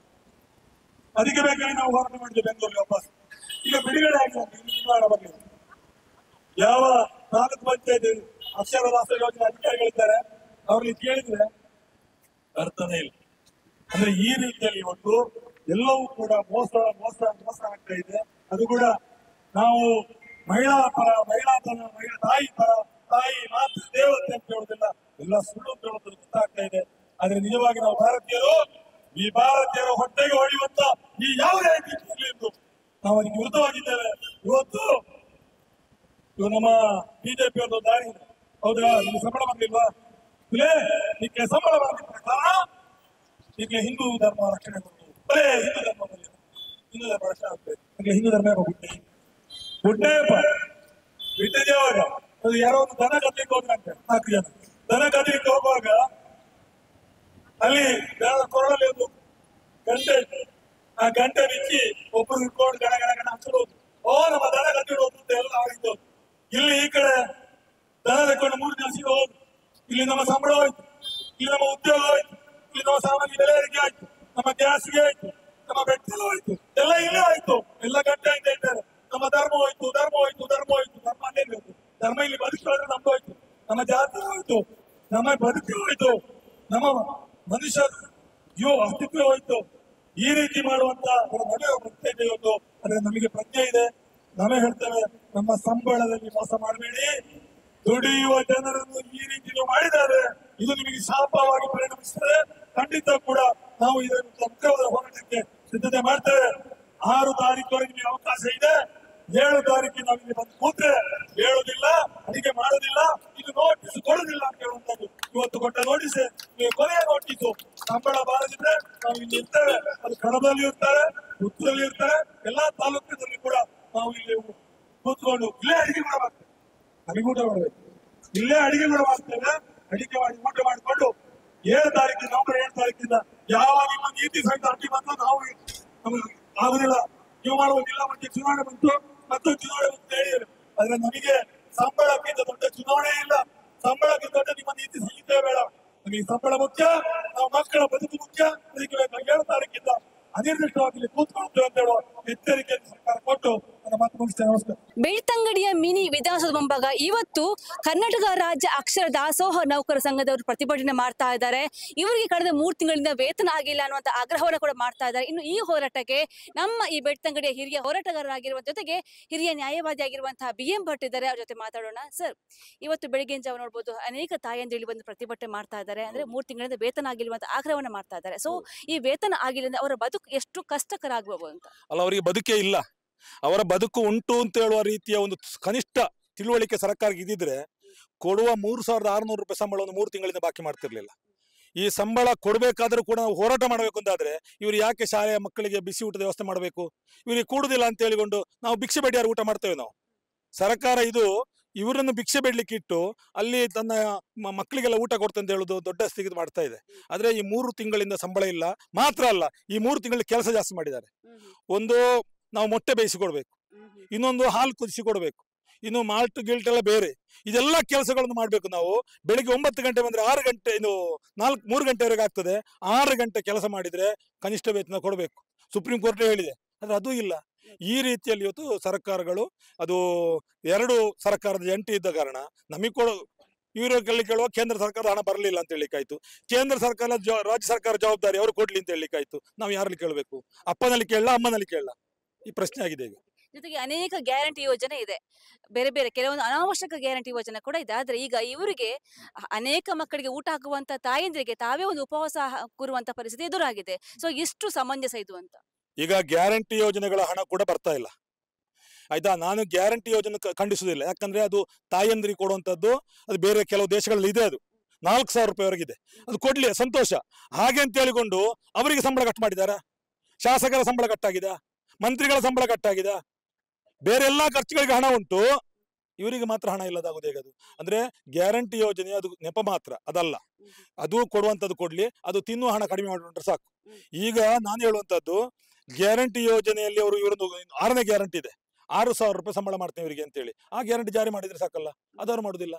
ಅದಕ್ಕೆ ಬೇಕಾಗಿ ನಾವು ಹೋರಾಟ ಮಾಡಿದ್ವಿ ಬೆಂಗಳೂರಲ್ಲಿ ವಾಪಸ್. ಈಗ ಬಿಡುಗಡೆ ಆಗಿದೆ. ಯಾವ ತಾಲೂಕು ಪಂಚಾಯತ್ ಅಕ್ಷರದಾಸ ಯೋಜನೆ ಅಧಿಕಾರಿಗಳಿದ್ದಾರೆ, ಅವ್ರಲ್ಲಿ ಕೇಳಿದ್ರೆ ಅರ್ಥನೇ ಇಲ್ಲ. ಅಂದ್ರೆ ಈ ರೀತಿಯಲ್ಲಿ ಇವತ್ತು ಎಲ್ಲವೂ ಕೂಡ ಮೋಸ ಮೋಸ ಮೋಸ ಆಗ್ತಾ ಇದೆ. ಅದು ಕೂಡ ನಾವು ಮಹಿಳಾ ಪರ, ಮಹಿಳಾ ಪರ, ಮಹಿಳಾ ತಾಯಿ ಪರ, ತಾಯಿ ಮಾತೃ ದೇವತೆ ಅಂತ ಹೇಳೋದಿಲ್ಲ, ಎಲ್ಲ ಸುಳ್ಳು ಅಂತ ಹೇಳೋದು ಗೊತ್ತಾಗ್ತಾ ಇದೆ. ಆದ್ರೆ ನಿಜವಾಗಿ ನಾವು ಭಾರತೀಯರು, ಈ ಭಾರತೀಯರ ಹೊಟ್ಟೆಗೆ ಹೊಡೆಯುವಂತ ಈ ಯಾವುದೇ ರೀತಿ ನಾವು ಅದಕ್ಕೆ ವಿರುದ್ಧವಾಗಿದ್ದೇವೆ. ಇವತ್ತು ಇವು ನಮ್ಮ ಬಿಜೆಪಿ ಒಂದು ದಾರಿ ಇದೆ. ಹೌದಾ, ನಿಮ್ಗೆ ಸಂಬಳ ಬರ್ಲಿಲ್ವಾ? ಇಲ್ಲೇ ನಿಕ್ಕೆ ಸಂಬಳ ಬರಲಿಲ್ಲ ಪ್ರಕಾರ ಈಗ ಹಿಂದೂ ಧರ್ಮ ರಕ್ಷಣೆ ಕೊಡ್ತೀವಿ. ಬರೇ ಹಿಂದೂ ಧರ್ಮ ಬರಲಿಲ್ಲ, ಹಿಂದೂ ಧರ್ಮ ರಕ್ಷಣೆ ಆಗ್ತದೆ. ಈಗ ಹಿಂದೂ ಧರ್ಮ ಬಿಟ್ಟೆ ಬಿಟ್ಟೇಪ್ಪ ಬಿಟ್ಟಿದ್ದೇವಾಗ ಅದು ಯಾರೋ ಒಂದು ದನ ಕತ್ತಲಿಕ್ಕೆ ಹೋದ್ರಂತೆ. ನಾಲ್ಕು ಜನ ದನ ಕತ್ತಲಿಕ್ಕೆ ಹೋಗುವಾಗ ಅಲ್ಲಿ ಕೊರಳಲ್ಲಿ ಒಂದು ಗಂಟೆ ಆ ಗಂಟೆ ಬಿಚ್ಚಿ ಒಬ್ಬರು ಇಟ್ಕೊಂಡು ಗಣ ಗಣ ಗಣ ಹಚ್ಚಬಹುದು. ಓ ನಮ್ಮ ದನ ಕಟ್ಟಿಡೋದು ಅಂತ ಎಲ್ಲ ಆಗಿದ್ದು. ಇಲ್ಲಿ ಈ ಕಡೆ ದನ ತಕೊಂಡು ಮೂರು ದಿವಸ ಹೋದ್ರು. ಇಲ್ಲಿ ನಮ್ಮ ಸಂಬಳ ಹೋಯ್ತು, ಇಲ್ಲಿ ನಮ್ಮ ಉದ್ಯೋಗ ಹೋಯ್ತು, ಇಲ್ಲಿ ನಮ್ಮ ಸಾಮಾನ್ಯ ಬೆಲೆ ಏರಿಕೆ ಆಯ್ತು, ನಮ್ಮ ಗ್ಯಾಸ್ಗೆ ಆಯ್ತು, ನಮ್ಮ ಬೆಟ್ಟಲು ಹೋಯ್ತು, ಎಲ್ಲ ಇಲ್ಲೇ ಆಯ್ತು. ಎಲ್ಲ ಗಂಟೆ ಅಂತ ಇದ್ದಾರೆ. ನಮ್ಮ ಧರ್ಮ ಹೋಯ್ತು, ಧರ್ಮ ಹೋಯ್ತು, ಧರ್ಮ ಹೋಯ್ತು, ಧರ್ಮ ಅಲ್ಲೇ ಬೇಕು. ಧರ್ಮ ಇಲ್ಲಿ ಬದುಕಿದ್ರೆ ನಮ್ದು ಹೋಯ್ತು, ನಮ್ಮ ಜಾತಿ ಹೋಯ್ತು, ನಮ್ಮ ಬದುಕಿ ಹೋಯ್ತು, ನಮ್ಮ ಮನುಷ್ಯ ಇವು ಅಸ್ತಿತ್ವ ಹೋಯ್ತು. ಈ ರೀತಿ ಮಾಡುವಂತ ನಮಗೆ ಪ್ರಜ್ಞೆ ಇವತ್ತು ಅಂದ್ರೆ ನಮಗೆ ಪ್ರಜ್ಞೆ ಇದೆ. ನಾವೇ ಹೇಳ್ತೇವೆ, ನಮ್ಮ ಸಂಬಳದಲ್ಲಿ ಮೋಸ ಮಾಡಬೇಡಿ. ದುಡಿಯುವ ಜನರನ್ನು ಈ ರೀತಿ ನೀವು ಮಾಡಿದ್ದಾರೆ, ಇದು ನಿಮಗೆ ಶಾಪವಾಗಿ ಪರಿಣಮಿಸ್ತದೆ. ಖಂಡಿತ ಕೂಡ ನಾವು ಇದನ್ನು ಮುಖ್ಯವಾದ ಹೋರಾಟಕ್ಕೆ ಸಿದ್ಧತೆ ಮಾಡ್ತೇವೆ. ಆರು ತಾರೀಕುವರೆಗೆ ನಿಮಗೆ ಅವಕಾಶ ಇದೆ. ಏಳು ತಾರೀಕಿಗೆ ನಾವು ಇಲ್ಲಿ ಬಂದು ಕೂತ್ರೆ ಹೇಳುದಿಲ್ಲ, ಅಡಿಗೆ ಮಾಡೋದಿಲ್ಲ, ಇದು ನೋಟಿಸ್ ಕೊಡುದಿಲ್ಲ ಅಂತ ಹೇಳುವಂತದ್ದು. ಇವತ್ತು ಕೊಟ್ಟ ನೋಟಿಸ್ ಕೊನೆಯ ನೋಟಿಸ್. ಸಂಬಳ ಬಾರದಿದ್ರೆ ನಾವು ಇಲ್ಲಿ ಇರ್ತೇವೆ. ಅದು ಕಡಬದಲ್ಲಿ ಇರ್ತಾರೆ, ಪುತ್ತೂರಲ್ಲಿ ಇರ್ತಾರೆ, ಎಲ್ಲಾ ತಾಲೂಕಿನಲ್ಲಿ ಕೂಡ ನಾವು ಇಲ್ಲಿ ಕೂತ್ಕೊಂಡು ಇಲ್ಲೇ ಅಡಿಗೆ ಕೂಡ ಮಾಡ್ತೇವೆ. ನಮಗೆ ಊಟ ಮಾಡಬೇಕು, ಇಲ್ಲೇ ಅಡಿಗೆ ಕೂಡ ಮಾಡ್ತೇವೆ. ಅಡಿಗೆ ಮಾಡಿ ಊಟ ಮಾಡಿಕೊಂಡು ಏಳು ತಾರೀಕಿನ ನವೆಂಬರ್ ಏಳು ತಾರೀಕಿಂದ ಯಾವ ನಿಮ್ಮ ನೀತಿ ಸಹಿತ ಅಡ್ಡಿ ಬಂದು ನಾವು ನಮಗೆ ಆಗುದಿಲ್ಲ, ನೀವು ಮಾಡುವುದಿಲ್ಲ. ಮತ್ತೆ ಚುನಾವಣೆ ಬಂತು, ಮತ್ತು ಚುನಾವಣೆ ಬಂತು ಹೇಳಿದ್ರು. ಆದ್ರೆ ನಮಗೆ ಸಂಬಳಕ್ಕಿಂತ ದೊಡ್ಡ ಚುನಾವಣೆ ಇಲ್ಲ, ಸಂಬಳಕ್ಕಿಂತ ದೊಡ್ಡ ನಿಮ್ಮ ನೀತಿ ಸಂಹಿತೆ ಬೇಡ. ನಮಗೆ ಸಂಬಳ ಮುಖ್ಯ, ನಾವು ಮಕ್ಕಳ ಬದುಕು ಮುಖ್ಯ. ಅದಕ್ಕೆ ಏಳು ತಾರೀಕಿಂದ ಅನಿರ್ದಿಷ್ಟವಾಗಿ ಕೂತ್ಕೊಳ್ತೇವೆ ಅಂತ ಹೇಳುವ ಎಚ್ಚರಿಕೆ ಸರ್ಕಾರ ಕೊಟ್ಟು ನನ್ನ ಮಾತು ಮುಗಿಸ್ತೇನೆ. ನಮಸ್ಕಾರ. ಬೆಳ್ತಂಗಡಿಯ ಮಿನಿ ವಿಧಾನಸೌಧ ಮುಂಭಾಗ ಇವತ್ತು ಕರ್ನಾಟಕ ರಾಜ್ಯ ಅಕ್ಷರ ದಾಸೋಹ ನೌಕರ ಸಂಘದವರು ಪ್ರತಿಭಟನೆ ಮಾಡ್ತಾ ಇದ್ದಾರೆ. ಇವರಿಗೆ ಕಳೆದ ಮೂರು ತಿಂಗಳಿಂದ ವೇತನ ಆಗಿಲ್ಲ ಅನ್ನುವಂತ ಆಗ್ರಹವನ್ನು ಕೂಡ ಮಾಡ್ತಾ ಇದ್ದಾರೆ. ಇನ್ನು ಈ ಹೋರಾಟಕ್ಕೆ ನಮ್ಮ ಈ ಬೆಳ್ತಂಗಡಿಯ ಹಿರಿಯ ಹೋರಾಟಗಾರರಾಗಿರುವ ಜೊತೆಗೆ ಹಿರಿಯ ನ್ಯಾಯವಾದಿ ಆಗಿರುವಂತಹ ಬಿ ಎಂ ಭಟ್ ಇದ್ದಾರೆ. ಅವ್ರ ಜೊತೆ ಮಾತಾಡೋಣ. ಸರ್, ಇವತ್ತು ಬೆಳಗಿನ ಜಾವ ನೋಡ್ಬೋದು ಅನೇಕ ತಾಯಂದಿರು ಬಂದು ಪ್ರತಿಭಟನೆ ಮಾಡ್ತಾ ಇದ್ದಾರೆ. ಅಂದ್ರೆ ಮೂರು ತಿಂಗಳಿಂದ ವೇತನ ಆಗಿಲ್ವಂತ ಆಗ್ರಹವನ್ನು ಮಾಡ್ತಾ ಇದ್ದಾರೆ. ಸೊ ಈ ವೇತನ ಆಗಿಲ್ಲ ಅವರ ಬದುಕು ಎಷ್ಟು ಕಷ್ಟಕರ ಆಗಬಹುದು ಅಂತ. ಅಲ್ಲ, ಅವರಿಗೆ ಬದುಕೇ ಇಲ್ಲ, ಅವರ ಬದುಕು ಉಂಟು ಅಂತ ಹೇಳುವ ರೀತಿಯ ಒಂದು ಕನಿಷ್ಠ ತಿಳುವಳಿಕೆ ಸರ್ಕಾರಕ್ಕೆ ಇದ್ದಿದ್ರೆ ಕೊಡುವ ಮೂರು ಸಾವಿರದ ಆರುನೂರು ರೂಪಾಯಿ ಸಂಬಳವನ್ನು ಮೂರು ತಿಂಗಳಿಂದ ಬಾಕಿ ಮಾಡ್ತಿರ್ಲಿಲ್ಲ. ಈ ಸಂಬಳ ಕೊಡಬೇಕಾದ್ರೂ ಕೂಡ ನಾವು ಹೋರಾಟ ಮಾಡಬೇಕು ಅಂತಾದ್ರೆ ಇವರು ಯಾಕೆ ಶಾಲೆಯ ಮಕ್ಕಳಿಗೆ ಬಿಸಿ ಊಟದ ವ್ಯವಸ್ಥೆ ಮಾಡಬೇಕು? ಇವರಿಗೆ ಕೂಡುದಿಲ್ಲ ಅಂತ ಹೇಳಿಕೊಂಡು ನಾವು ಭಿಕ್ಷೆ ಬೇಡಿ ಯಾರು ಊಟ ಮಾಡ್ತೇವೆ ನಾವು? ಸರ್ಕಾರ ಇದು ಇವರನ್ನು ಭಿಕ್ಷೆ ಬೇಡ್ಲಿಕ್ಕೆ ಇಟ್ಟು ಅಲ್ಲಿ ತನ್ನ ಮಕ್ಕಳಿಗೆಲ್ಲ ಊಟ ಕೊಡ್ತಂತ ಹೇಳುದು ದೊಡ್ಡ ಸ್ಥಿತಿ ಮಾಡ್ತಾ ಇದೆ. ಆದ್ರೆ ಈ ಮೂರು ತಿಂಗಳಿಂದ ಸಂಬಳ ಇಲ್ಲ. ಮಾತ್ರ ಅಲ್ಲ, ಈ ಮೂರು ತಿಂಗಳಲ್ಲಿ ಕೆಲಸ ಜಾಸ್ತಿ ಮಾಡಿದ್ದಾರೆ. ಒಂದು ನಾವು ಮೊಟ್ಟೆ ಬೇಯಿಸಿಕೊಡ್ಬೇಕು, ಇನ್ನೊಂದು ಹಾಲು ಕುದಿಸಿ ಕೊಡ್ಬೇಕು, ಇನ್ನು ಮಾಲ್ಟ್ ಗಿಲ್ಟ್ ಎಲ್ಲ ಬೇರೆ, ಇದೆಲ್ಲ ಕೆಲಸಗಳನ್ನು ಮಾಡ್ಬೇಕು. ನಾವು ಬೆಳಿಗ್ಗೆ ಒಂಬತ್ತು ಗಂಟೆ ಬಂದ್ರೆ ಆರು ಗಂಟೆ ಇನ್ನು ನಾಲ್ಕು ಮೂರು ಗಂಟೆವರೆಗೆ ಆಗ್ತದೆ. ಆರು ಗಂಟೆ ಕೆಲಸ ಮಾಡಿದ್ರೆ ಕನಿಷ್ಠ ವೇತನ ಕೊಡಬೇಕು, ಸುಪ್ರೀಂ ಕೋರ್ಟ್ ಹೇಳಿದೆ. ಆದ್ರೆ ಅದು ಇಲ್ಲ. ಈ ರೀತಿಯಲ್ಲಿ ಇವತ್ತು ಸರ್ಕಾರಗಳು, ಅದು ಎರಡು ಸರ್ಕಾರದ ಜಂಟಿ ಇದ್ದ ಕಾರಣ ನಮಗೆ ಕೊಡೋ ಇವರು ಕಲ್ಲಿ ಕೇಳುವ ಕೇಂದ್ರ ಸರ್ಕಾರದ ಹಣ ಬರಲಿಲ್ಲ ಅಂತ ಹೇಳಿಕಾಯ್ತು. ಕೇಂದ್ರ ಸರ್ಕಾರ ರಾಜ್ಯ ಸರ್ಕಾರ ಜವಾಬ್ದಾರಿ ಅವರು ಕೊಡ್ಲಿ ಅಂತ ಹೇಳಿಕಾಯ್ತು. ನಾವು ಯಾರಲ್ಲಿ ಕೇಳಬೇಕು? ಅಪ್ಪನಲ್ಲಿ ಕೇಳಲ್ಲ, ಅಮ್ಮನಲ್ಲಿ ಕೇಳಲ್ಲ? ಈ ಪ್ರಶ್ನೆ ಆಗಿದೆ ಈಗ. ಜೊತೆಗೆ ಅನೇಕ ಗ್ಯಾರಂಟಿ ಯೋಜನೆ ಇದೆ, ಬೇರೆ ಬೇರೆ ಕೆಲವೊಂದು ಅನಾವಶ್ಯಕ ಗ್ಯಾರಂಟಿ ಯೋಜನೆ ಕೂಡ ಇದೆ. ಆದ್ರೆ ಈಗ ಇವರಿಗೆ ಅನೇಕ ಮಕ್ಕಳಿಗೆ ಊಟ ಹಾಕುವಂತ ತಾಯಂದ್ರಿಗೆ ತಾವೇ ಒಂದು ಉಪವಾಸ ಕೂರುವಂತ ಪರಿಸ್ಥಿತಿ ಎದುರಾಗಿದೆ. ಸೊ ಎಷ್ಟು ಸಮಂಜಸ ಇದು ಅಂತ. ಈಗ ಗ್ಯಾರಂಟಿ ಯೋಜನೆಗಳ ಹಣ ಕೂಡ ಬರ್ತಾ ಇಲ್ಲ, ಆಯ್ತಾ? ನಾನು ಗ್ಯಾರಂಟಿ ಯೋಜನೆ ಖಂಡಿಸುವುದಿಲ್ಲ. ಯಾಕಂದ್ರೆ ಅದು ತಾಯಂದ್ರಿಗೆ ಕೊಡುವಂತದ್ದು, ಅದು ಬೇರೆ ಕೆಲವು ದೇಶಗಳಲ್ಲಿ ಇದೆ. ಅದು ನಾಲ್ಕು ಸಾವಿರ ರೂಪಾಯಿವರೆಗಿದೆ. ಅದು ಕೊಡ್ಲಿ, ಸಂತೋಷ. ಹಾಗೆ ಅಂತ ಹೇಳಿಕೊಂಡು ಅವರಿಗೆ ಸಂಬಳ ಕಟ್ ಮಾಡಿದಾರ? ಶಾಸಕರ ಸಂಬಳ ಕಟ್ಟಾಗಿದೆ, ಮಂತ್ರಿಗಳ ಸಂಬಳ ಕಟ್ಟಾಗಿದೆ, ಬೇರೆ ಎಲ್ಲಾ ಖರ್ಚುಗಳಿಗೆ ಹಣ ಉಂಟು, ಇವರಿಗೆ ಮಾತ್ರ ಹಣ ಇಲ್ಲದಾಗುದು ಹೇಗದು? ಅಂದ್ರೆ ಗ್ಯಾರಂಟಿ ಯೋಜನೆ ಅದು ನೆಪ ಮಾತ್ರ, ಅದಲ್ಲ. ಅದು ಕೊಡುವಂತದ್ದು ಕೊಡ್ಲಿ, ಅದು ತಿನ್ನುವ ಹಣ ಕಡಿಮೆ ಮಾಡಿಕೊಂಡ್ರೆ ಸಾಕು. ಈಗ ನಾನು ಹೇಳುವಂತದ್ದು, ಗ್ಯಾರಂಟಿ ಯೋಜನೆಯಲ್ಲಿ ಅವರು ಇವರೊಂದು ಆರನೇ ಗ್ಯಾರಂಟಿ ಇದೆ, ಆರು ಸಾವಿರ ರೂಪಾಯಿ ಸಂಬಳ ಮಾಡ್ತೇವೆ ಇವರಿಗೆ ಅಂತೇಳಿ. ಆ ಗ್ಯಾರಂಟಿ ಜಾರಿ ಮಾಡಿದ್ರೆ ಸಾಕಲ್ಲ, ಅದವ್ರು ಮಾಡುದಿಲ್ಲ.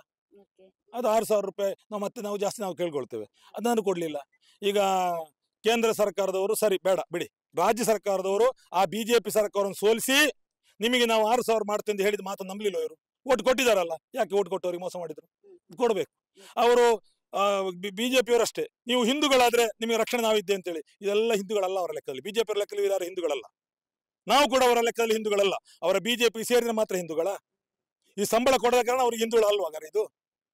ಅದು ಆರು ಸಾವಿರ ರೂಪಾಯಿ ನಾವು ಮತ್ತೆ ನಾವು ಜಾಸ್ತಿ ನಾವು ಕೇಳ್ಕೊಳ್ತೇವೆ, ಅದನ್ನು ಕೊಡ್ಲಿಲ್ಲ. ಈಗ ಕೇಂದ್ರ ಸರ್ಕಾರದವರು ಸರಿ ಬೇಡ ಬಿಡಿ, ರಾಜ್ಯ ಸರ್ಕಾರದವರು ಆ ಬಿಜೆಪಿ ಸರ್ಕಾರವನ್ನು ಸೋಲಿಸಿ ನಿಮಗೆ ನಾವು ಆರು ಸಾವಿರ ಮಾಡ್ತೇವೆ ಅಂತ ಹೇಳಿದ ಮಾತು ನಂಬಲಿಲ್ಲ. ಇವರು ಓಟ್ ಕೊಟ್ಟಿದಾರಲ್ಲ, ಯಾಕೆ ಓಟ್ ಕೊಟ್ಟವ್ರಿಗೆ ಮೋಸ ಮಾಡಿದ್ರು? ಕೊಡ್ಬೇಕು. ಅವರು ಬಿಜೆಪಿಯವರು ಅಷ್ಟೇ, ನೀವು ಹಿಂದೂಗಳಾದ್ರೆ ನಿಮಗೆ ರಕ್ಷಣೆ ನಾವಿದ್ದೆ ಅಂತೇಳಿ. ಇದೆಲ್ಲ ಹಿಂದೂಗಳಲ್ಲ ಅವರ ಲೆಕ್ಕದಲ್ಲಿ, ಬಿಜೆಪಿ ಲೆಕ್ಕದಲ್ಲಿ ಯಾರು ಹಿಂದೂಗಳಲ್ಲ. ನಾವು ಕೂಡ ಅವರ ಲೆಕ್ಕದಲ್ಲಿ ಹಿಂದೂಗಳಲ್ಲ. ಅವರ ಬಿಜೆಪಿ ಸೇರಿದ್ರೆ ಮಾತ್ರ ಹಿಂದೂಗಳ? ಈ ಸಂಬಳ ಕೊಡದ ಕಾರಣ ಅವ್ರಿಗೆ ಹಿಂದೂಗಳ ಅಲ್ವಾಗಾರೆ? ಇದು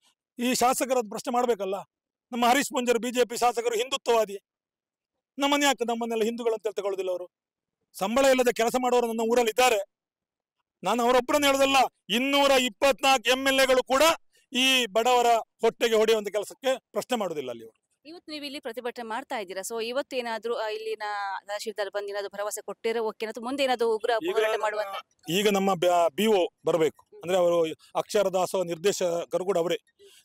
ಈ ಶಾಸಕರ ಪ್ರಶ್ನೆ ಮಾಡ್ಬೇಕಲ್ಲ. ನಮ್ಮ ಹರೀಶ್ ಪೂಂಜರು ಬಿಜೆಪಿ ಶಾಸಕರು ಹಿಂದುತ್ವವಾದಿ, ನಮ್ಮನ್ನ ಯಾಕೆ ನಮ್ಮನ್ನೆಲ್ಲ ಹಿಂದೂಗಳು ಅಂತ ತಗೊಳ್ಳೋದಿಲ್ಲ? ಅವರು ಸಂಬಳ ಇಲ್ಲದೆ ಕೆಲಸ ಮಾಡೋರು ನನ್ನ ಊರಲ್ಲಿ ಇದ್ದಾರೆ. ನಾನು ಅವರೊಬ್ಬರನ್ನ ಹೇಳೋದಲ್ಲ, ಇನ್ನೂರ ಇಪ್ಪತ್ನಾಲ್ಕು ಎಂ ಎಲ್ ಎಗಳು ಕೂಡ ಈ ಬಡವರ ಹೊಟ್ಟೆಗೆ ಹೊಡೆಯುವಂತ ಕೆಲಸಕ್ಕೆ ಪ್ರಶ್ನೆ ಮಾಡುದಿಲ್ಲ ಅಲ್ಲಿ ಅವರು. ಇವತ್ತು ನೀವು ಇಲ್ಲಿ ಪ್ರತಿಭಟನೆ ಮಾಡ್ತಾ ಇದ್ದೀರಾ. ಸೊ ಇವತ್ತು ಏನಾದ್ರು ಇಲ್ಲಿನ ತಹಶೀಲ್ದಾರ್ ಬಂದು ಏನಾದ್ರು ಭರವಸೆ ಕೊಟ್ಟಿರೋ ಓಕೆ, ಮುಂದೆ ಏನಾದ್ರು ಉಗ್ರ ಹೋರಾಟ ಮಾಡುವಂತ? ಈಗ ನಮ್ಮ ಬಿಒ ಬರಬೇಕು, ಅಂದ್ರೆ ಅವರು ಅಕ್ಷರ ದಾಸೋಹ ನಿರ್ದೇಶಕರು ಕೂಡ ಅವರೇ.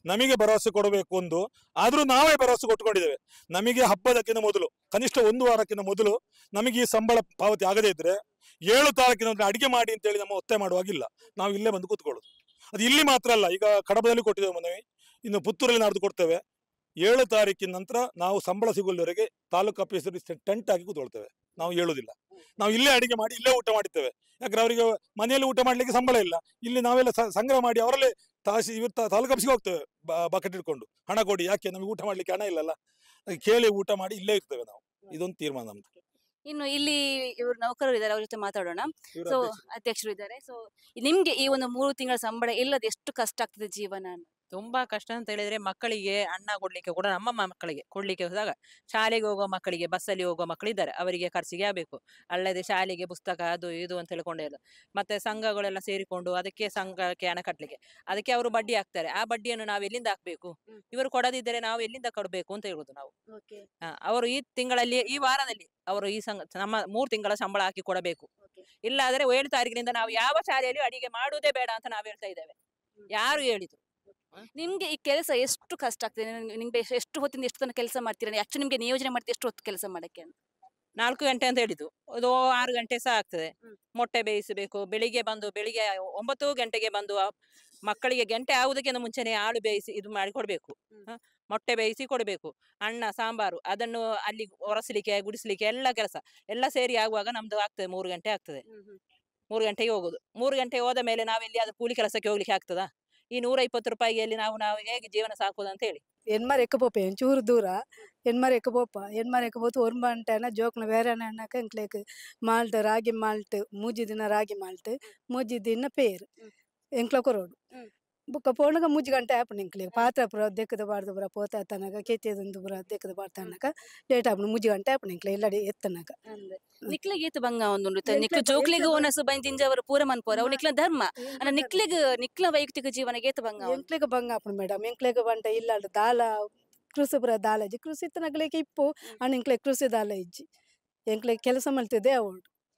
ನಮಗೆ ಭರವಸೆ ಕೊಡಬೇಕು ಒಂದು, ಆದ್ರೂ ನಾವೇ ಭರವಸೆ ಕೊಟ್ಟುಕೊಂಡಿದ್ದೇವೆ. ನಮಗೆ ಹಬ್ಬದಕ್ಕಿಂತ ಮೊದಲು, ಕನಿಷ್ಠ ಒಂದು ವಾರಕ್ಕಿಂತ ಮೊದಲು ನಮಗೆ ಈ ಸಂಬಳ ಪಾವತಿ ಆಗದೇ ಇದ್ರೆ ಏಳು ತಾರೀಕಿನ ಅಡಿಗೆ ಮಾಡಿ ಅಂತೇಳಿ ನಮ್ಮ ಒತ್ತಾಯ ಮಾಡುವಾಗಿಲ್ಲ. ನಾವು ಇಲ್ಲೇ ಬಂದು ಕೂತ್ಕೊಳ್ಳೋದು. ಅದು ಇಲ್ಲಿ ಮಾತ್ರ ಅಲ್ಲ, ಈಗ ಕಡಬದಲ್ಲಿ ಕೊಟ್ಟಿದ್ದೇವೆ ಮನವಿ, ಇನ್ನು ಪುತ್ತೂರಲ್ಲಿ ನಾಡ್ದು ಕೊಡ್ತೇವೆ. ಏಳು ತಾರೀಕಿನ ನಂತರ ನಾವು ಸಂಬಳ ಸಿಗುವವರೆಗೆ ತಾಲೂಕು ಆಫೀಸರ್ ಟೆಂಟ್ ಹಾಕಿ ಕೂತ್ಕೊಳ್ತೇವೆ. ನಾವು ಹೇಳುದಿಲ್ಲ, ನಾವು ಇಲ್ಲೇ ಅಡಿಗೆ ಮಾಡಿ ಇಲ್ಲೇ ಊಟ ಮಾಡ್ತೇವೆ. ಯಾಕಂದ್ರೆ ಅವರಿಗೆ ಮನೆಯಲ್ಲಿ ಊಟ ಮಾಡ್ಲಿಕ್ಕೆ ಸಂಬಳ ಇಲ್ಲ. ಇಲ್ಲಿ ನಾವೆಲ್ಲ ಸಂಗ್ರಹ ಮಾಡಿ ಅವರಲ್ಲೇ ತಾಸಿ ಇವತ್ತು ತಾಲೂಕು ಆಫೀಸ್ಗೆ ಹೋಗ್ತೇವೆ ಬಕೆಟ್ ಇಟ್ಕೊಂಡು, ಹಣ ಕೊಡಿ, ಯಾಕೆ ನಮಗೆ ಊಟ ಮಾಡ್ಲಿಕ್ಕೆ ಹಣ ಇಲ್ಲಲ್ಲ, ಕೇಳಿ ಊಟ ಮಾಡಿ ಇಲ್ಲೇ ಇರ್ತೇವೆ ನಾವು. ಇದೊಂದು ತೀರ್ಮಾನ ನಮ್ದು. ಇನ್ನು ಇಲ್ಲಿ ಇವರು ನೌಕರರು ಇದ್ದಾರೆ, ಅವ್ರ ಜೊತೆ ಮಾತಾಡೋಣ. ಸೊ ಅಧ್ಯಕ್ಷರು ಇದ್ದಾರೆ. ಸೊ ನಿಮ್ಗೆ ಈ ಒಂದು ಮೂರು ತಿಂಗಳ ಸಂಬಳ ಇಲ್ಲದೆ ಎಷ್ಟು ಕಷ್ಟ ಆಗ್ತದೆ ಜೀವನ? ತುಂಬಾ ಕಷ್ಟ ಅಂತ ಹೇಳಿದ್ರೆ ಮಕ್ಕಳಿಗೆ ಅನ್ನ ಕೊಡ್ಲಿಕ್ಕೆ ಕೂಡ, ನಮ್ಮ ಮಕ್ಕಳಿಗೆ ಕೊಡ್ಲಿಕ್ಕೆ ಹೋದಾಗ, ಶಾಲೆಗೆ ಹೋಗುವ ಮಕ್ಕಳಿಗೆ, ಬಸ್ಸಲ್ಲಿ ಹೋಗುವ ಮಕ್ಕಳಿದ್ದಾರೆ, ಅವರಿಗೆ ಖರ್ಚಿಗೆ ಆಗಬೇಕು. ಅಲ್ಲದೆ ಶಾಲೆಗೆ ಪುಸ್ತಕ ಅದು ಇದು ಅಂತ ಹೇಳ್ಕೊಂಡೇ ಇಲ್ಲ. ಮತ್ತೆ ಸಂಘಗಳೆಲ್ಲ ಸೇರಿಕೊಂಡು ಅದಕ್ಕೆ ಸಂಘಕ್ಕೆ ಹಣ ಕಟ್ಲಿಕ್ಕೆ, ಅದಕ್ಕೆ ಅವರು ಬಡ್ಡಿ ಹಾಕ್ತಾರೆ. ಆ ಬಡ್ಡಿಯನ್ನು ನಾವು ಎಲ್ಲಿಂದ ಹಾಕ್ಬೇಕು? ಇವರು ಕೊಡದಿದ್ದರೆ ನಾವು ಎಲ್ಲಿಂದ ಕೊಡ್ಬೇಕು ಅಂತ ಹೇಳುದು ನಾವು. ಅವರು ಈ ತಿಂಗಳಲ್ಲಿ, ಈ ವಾರದಲ್ಲಿ ಅವರು ಈ ಸಂಘ ನಮ್ಮ ಮೂರು ತಿಂಗಳ ಸಂಬಳ ಹಾಕಿ ಕೊಡಬೇಕು. ಇಲ್ಲಾದ್ರೆ ಏಳು ತಾರೀಕಿನಿಂದ ನಾವು ಯಾವ ಶಾಲೆಯಲ್ಲಿ ಅಡಿಗೆ ಮಾಡುವುದೇ ಬೇಡ ಅಂತ ನಾವು ಹೇಳ್ತಾ ಇದ್ದೇವೆ. ಯಾರು ಹೇಳಿದ್ರು? ನಿಮ್ಗೆ ಈ ಕೆಲಸ ಎಷ್ಟು ಕಷ್ಟ ಆಗ್ತದೆ? ನಿಮ್ಗೆ ಎಷ್ಟು ಹೊತ್ತಿಂದ ಎಷ್ಟು ತನಕ ಕೆಲಸ ಮಾಡ್ತೀರಾ? ಆಕ್ಚುಲಿ ನಿಮ್ಗೆ ನಿಯೋಜನೆ ಮಾಡ್ತೀವಿ ಎಷ್ಟು ಹೊತ್ತು ಕೆಲಸ ಮಾಡಕ್ಕೆ ಅಂತ? ನಾಲ್ಕು ಗಂಟೆ ಅಂತ ಹೇಳಿದ್ದು, ಅದು ಆರು ಗಂಟೆ ಸಹ ಆಗ್ತದೆ. ಮೊಟ್ಟೆ ಬೇಯಿಸಬೇಕು. ಬೆಳಿಗ್ಗೆ ಬಂದು ಬೆಳಿಗ್ಗೆ ಒಂಬತ್ತು ಗಂಟೆಗೆ ಬಂದು ಮಕ್ಕಳಿಗೆ ಗಂಟೆ ಆಗುವುದಕ್ಕಿಂತ ಮುಂಚೆನೆ ಹಾಲು ಬೇಯಿಸಿ ಇದು ಮಾಡಿ ಕೊಡ್ಬೇಕು. ಮೊಟ್ಟೆ ಬೇಯಿಸಿ ಕೊಡ್ಬೇಕು. ಅನ್ನ ಸಾಂಬಾರು ಅದನ್ನು ಅಲ್ಲಿ ಒರೆಸಲಿಕ್ಕೆ ಗುಡಿಸ್ಲಿಕ್ಕೆ ಎಲ್ಲ ಕೆಲಸ ಎಲ್ಲ ಸೇರಿ ಆಗುವಾಗ ನಮ್ದು ಆಗ್ತದೆ ಮೂರು ಗಂಟೆ ಆಗ್ತದೆ. ಮೂರು ಗಂಟೆಗೆ ಹೋಗುದು. ಮೂರು ಗಂಟೆ ಹೋದ ಮೇಲೆ ನಾವೆಲ್ಲಿ ಅದು ಕೂಲಿ ಕೆಲಸಕ್ಕೆ ಹೋಗ್ಲಿಕ್ಕೆ ಆಗ್ತದಾ? ಈ ನೂರ ಇಪ್ಪತ್ತು ರೂಪಾಯಿಯಲ್ಲಿ ನಾವು ನಾವು ಹೇಗೆ ಜೀವನ ಸಾಕೋದು ಅಂತ ಹೇಳಿ. ಎನ್ಮಾರ್ ಎಕ್కపోpe ಎಂಚೂರು ದೂರ ಎನ್ಮಾರ್ ಎಕ್కపోಪ ಎನ್ಮಾರ್ ಎಕ್కపోతే ஒரு மண்டன ஜோக்ல வேற என்னக்க எங்களுக்கு மால்ட் ராகி மால்ட் மூஜி ದಿನ ರಾಗಿ ಮಾಲ್ಟ್ ಮೂಜಿ ದಿನ ಪೇರ್ ಎಂಕ್ಲಕ ರೋಡ್ ಬುಕ್ಕ ಪೋಣಗ ಮೂಜಿ ಗಂಟೆ ಆಪಣ ಎಂಕ್ಲೆ ಪಾತ್ರ ಪುರ ದೆಕ್ಕದ ಬಾರ್ದ ಬರ ಪೋತ ತನಕ ಕೆತ್ತೇದಂದು ಬರ ದೆಕ್ಕದ ಬಾರ್ತನಕ ಲೇಟ್ ಆಪಣ ಮೂಜಿ ಗಂಟೆ ಆಪಣ ಎಂಕ್ಲೆ ಎಲ್ಲಡಿ ಎತ್ತನಕ ನಿಕ್ಲಿಗೆ ಏತು ಬಂಗ ಒಂದು ನಿಕ್ಲ ಜೋಕ್ಲಿಗೆ ಓನಸು ಬಂದಿಂಜವರು ಪೂರ ಮನ್ಪೋರ ಅವು ನಿಕ್ಲ ಧರ್ಮ ಅನ್ನ ನಿಕ್ಲಿಗೆ ನಿಕ್ಲ ವೈಯಕ್ತಿಕ ಜೀವನಗೆ ಏತು ಬಂಗ ಎಂಕ್ಲೆಗೆ ಬಂಗ ಆಪಣ ಮೇಡಮ್ ಎಂಕ್ಲೆಗೆ ಬಂಟ ಇಲ್ಲ ದಾಲ ಕೃಷಿ ಪುರ ದಾಲಜಿ ಕೃಷಿ ತನಗ್ಲಿಕ್ಕೆ ಇಪ್ಪು ಅಣ್ಣ ಎಂಕ್ಲೆ ಕೃಷಿ ದಾಲ ಇಜ್ಜಿ ಎಂಕ್ಲೆ ಕೆಲಸ ಮಾಡ್ತಿದ್ದೆ ಅವಳು.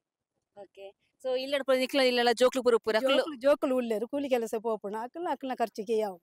ಓಕೆ. ಸೊ ಇಲ್ಲ ನಿಕ್ಲ ಇಲ್ಲ ಜೋಕ್ಲು ಪುರ ಪೂರ ಜೋಕ್ಲು ಉಳ್ಳೇರು ಕೂಲಿ ಕೆಲಸ ಪೋಪಣ ಅಕ್ಕಲ ಅಕ್ಕಲ ಖರ್ಚಿಗೆ ಯಾವ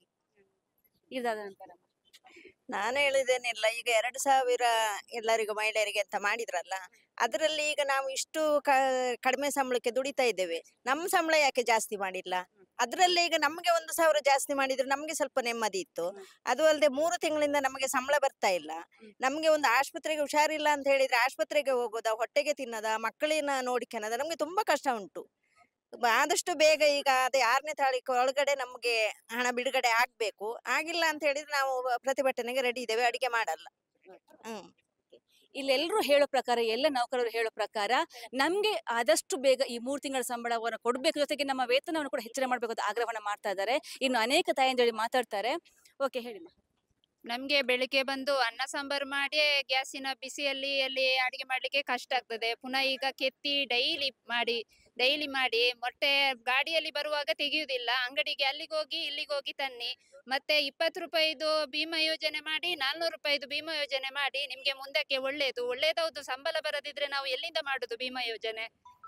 ಇದಾದ ನಂತರ ನಾನು ಹೇಳಿದ್ದೇನಿಲ್ಲ. ಈಗ ಎರಡು ಸಾವಿರ ಎಲ್ಲರಿಗೂ ಮಹಿಳೆಯರಿಗೆ ಅಂತ ಮಾಡಿದ್ರಲ್ಲ, ಅದರಲ್ಲಿ ಈಗ ನಾವು ಇಷ್ಟು ಕಡಿಮೆ ಸಂಬಳಕ್ಕೆ ದುಡಿತಾ ಇದ್ದೇವೆ. ನಮ್ಮ ಸಂಬಳ ಯಾಕೆ ಜಾಸ್ತಿ ಮಾಡಿಲ್ಲ? ಅದ್ರಲ್ಲಿ ಈಗ ನಮ್ಗೆ ಒಂದು ಸಾವಿರ ಜಾಸ್ತಿ ಮಾಡಿದ್ರೆ ನಮ್ಗೆ ಸ್ವಲ್ಪ ನೆಮ್ಮದಿ ಇತ್ತು. ಅದು ಅಲ್ಲದೆ ಮೂರು ತಿಂಗಳಿಂದ ನಮಗೆ ಸಂಬಳ ಬರ್ತಾ ಇಲ್ಲ. ನಮ್ಗೆ ಒಂದು ಆಸ್ಪತ್ರೆಗೆ ಹುಷಾರಿಲ್ಲ ಅಂತ ಹೇಳಿದ್ರೆ ಆಸ್ಪತ್ರೆಗೆ ಹೋಗೋದ, ಹೊಟ್ಟೆಗೆ ತಿನ್ನದ, ಮಕ್ಕಳನ್ನ ನೋಡಿಕೊಳ್ಳೋದ, ನಮ್ಗೆ ತುಂಬಾ ಕಷ್ಟ ಉಂಟು. ಆದಷ್ಟು ಬೇಗ ಈಗ ಅದೇ ಆರನೇ ತಾರೀಕು ಒಳಗಡೆ ನಮ್ಗೆ ಹಣ ಬಿಡುಗಡೆ ಆಗ್ಬೇಕು. ಆಗಿಲ್ಲ ಅಂತ ಹೇಳಿದ್ರೆ ನಾವು ಪ್ರತಿಭಟನೆಗೆ ರೆಡಿ ಇದ್ದೇವೆ, ಅಡಿಗೆ ಮಾಡಲ್ಲ. ಹ್ಮ್ ಇಲ್ಲೆಲ್ಲರೂ ಹೇಳೋ ಪ್ರಕಾರ, ಎಲ್ಲ ನೌಕರರು ಹೇಳೋ ಪ್ರಕಾರ ನಮ್ಗೆ ಆದಷ್ಟು ಬೇಗ ಈ ಮೂರು ತಿಂಗಳ ಸಂಬಳವನ್ನು ಕೊಡ್ಬೇಕು, ಜೊತೆಗೆ ನಮ್ಮ ವೇತನವನ್ನು ಕೂಡ ಹೆಚ್ಚಳ ಮಾಡ್ಬೇಕು ಅಂತ ಆಗ್ರಹವನ್ನ ಮಾಡ್ತಾ ಇದ್ದಾರೆ. ಇನ್ನು ಅನೇಕ ತಾಯಂದಿರು ಮಾತಾಡ್ತಾರೆ. ಓಕೆ, ಹೇಳಿ. ನಮ್ಗೆ ಬೆಳಿಗ್ಗೆ ಬಂದು ಅನ್ನ ಸಾಂಬಾರು ಮಾಡಿ ಗ್ಯಾಸಿನ ಬಿಸಿಯಲ್ಲಿ ಅಲ್ಲಿ ಅಡಿಗೆ ಮಾಡ್ಲಿಕ್ಕೆ ಕಷ್ಟ ಆಗ್ತದೆ. ಪುನಃ ಈಗ ಕೆತ್ತಿ ಡೈಲಿ ಮಾಡಿ ಡೈಲಿ ಮಾಡಿ ಮೊಟ್ಟೆ ಗಾಡಿಯಲ್ಲಿ ಬರುವಾಗ ತೆಗೆಯುವುದಿಲ್ಲ, ಅಂಗಡಿಗೆ ಅಲ್ಲಿಗೆ ಹೋಗಿ ಇಲ್ಲಿಗೆ ಹೋಗಿ ತನ್ನಿ. ಮತ್ತೆ ಇಪ್ಪತ್ತು ರೂಪಾಯಿದು ಭೀಮಾ ಯೋಜನೆ ಮಾಡಿ ನಾಲ್ನೂರು ರೂಪಾಯಿದು ಭೀಮಾ ಯೋಜನೆ ಮಾಡಿ ನಿಮ್ಗೆ ಮುಂದಕ್ಕೆ ಒಳ್ಳೇದು ಒಳ್ಳೇದೌದು. ಸಂಬಳ ಬರದಿದ್ರೆ ನಾವು ಎಲ್ಲಿಂದ ಮಾಡುದು ಭೀಮಾ ಯೋಜನೆ?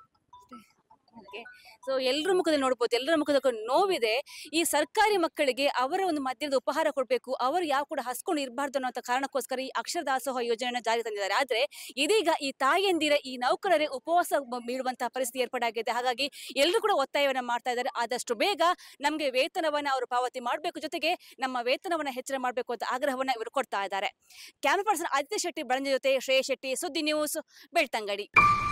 ಸೊ ಎಲ್ಲರ ಮುಖದಲ್ಲಿ ನೋಡ್ಬೋದು, ಎಲ್ಲರ ಮುಖದ ನೋವಿದೆ. ಈ ಸರ್ಕಾರಿ ಮಕ್ಕಳಿಗೆ ಅವರ ಒಂದು ಮಧ್ಯದ ಉಪಹಾರ ಕೊಡ್ಬೇಕು, ಅವರು ಯಾವ ಕೂಡ ಹಸ್ಕೊಂಡು ಇರಬಾರ್ದು ಅನ್ನೋ ಕಾರಣಕ್ಕೋಸ್ಕರ ಈ ಅಕ್ಷರ ದಾಸೋಹ ಯೋಜನೆಯನ್ನು ಜಾರಿ ತಂದಿದ್ದಾರೆ. ಆದ್ರೆ ಇದೀಗ ಈ ತಾಯಿಯಂದಿರ ಈ ನೌಕರರೇ ಉಪವಾಸ ಬೀಳುವಂತಹ ಪರಿಸ್ಥಿತಿ ಏರ್ಪಡಾಗಿದೆ. ಹಾಗಾಗಿ ಎಲ್ಲರೂ ಕೂಡ ಒತ್ತಾಯವನ್ನ ಮಾಡ್ತಾ ಇದ್ದಾರೆ, ಆದಷ್ಟು ಬೇಗ ನಮ್ಗೆ ವೇತನವನ್ನ ಅವರು ಪಾವತಿ ಮಾಡಬೇಕು, ಜೊತೆಗೆ ನಮ್ಮ ವೇತನವನ್ನ ಹೆಚ್ಚಳ ಮಾಡಬೇಕು ಅಂತ ಆಗ್ರಹವನ್ನ ಇವರು ಕೊಡ್ತಾ ಇದ್ದಾರೆ. ಕ್ಯಾಮರಾ ಪರ್ಸನ್ ಆದಿತ್ಯ ಶೆಟ್ಟಿ ಬಳಂಜ ಜೊತೆ ಶ್ರೇಯಸ್ ಶೆಟ್ಟಿ, ಸುದ್ದಿ ನ್ಯೂಸ್, ಬೆಳ್ತಂಗಡಿ.